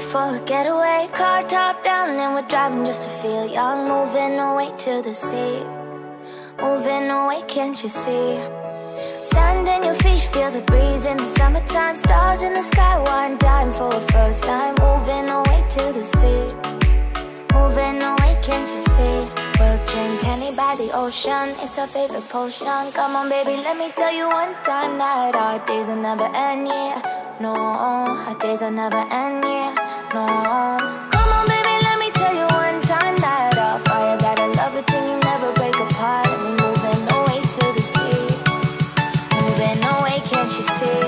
for a getaway. Car top down and we're driving just to feel young. Moving away to the sea, moving away, can't you see? Sand in your feet, feel the breeze in the summertime. Stars in the sky, one dime for a first time. Moving away to the sea, moving away, can't you see? We'll drink honey by the ocean, it's our favorite potion. Come on baby, let me tell you one time that our days will never end, yeah. No, our days will never end, yeah. No. Come on baby, let me tell you one time that our fire got a love it till you never break apart. And we're moving away to the sea, moving away, can't you see?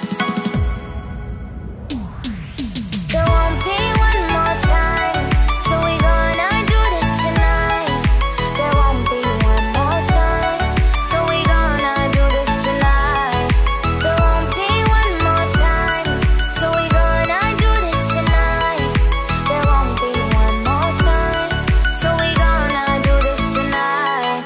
There won't be one more time, so we gonna do this tonight. There won't be one more time, so we gonna do this tonight. There won't be one more time, so we gonna do this tonight. There won't be one more time, so we gonna do this tonight.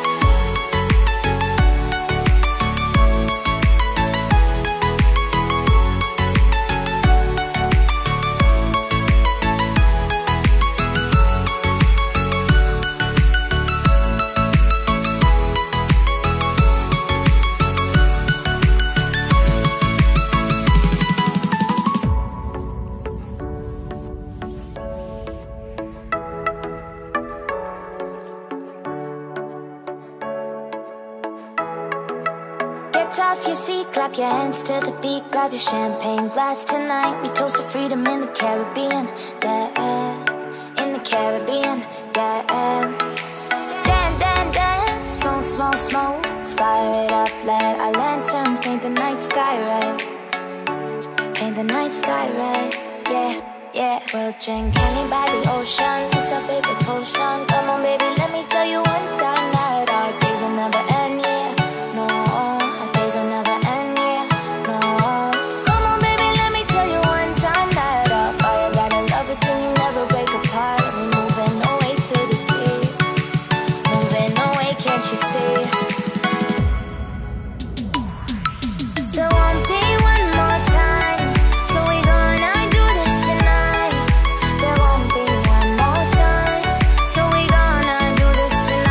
Get off your seat, clap your hands to the beat. Grab your champagne glass tonight. We toast to freedom in the Caribbean, yeah. In the Caribbean, yeah. Dan, dan, dan, smoke, smoke, smoke. Fire it up, let our lanterns paint the night sky red. Paint the night sky red, yeah, yeah. We'll drink honey by the ocean, it's our favorite potion. Come on baby, let me tell you one time that our days will never end, yeah. No, our days will never end, yeah. No. Come on baby, let me tell you one time that our fire got a love it till you never break apart. And we're moving away to the sea, moving away, can't you see? There won't be one more time, so we gonna do this tonight. There won't be one more time, so we gonna do this tonight.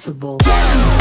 invincible.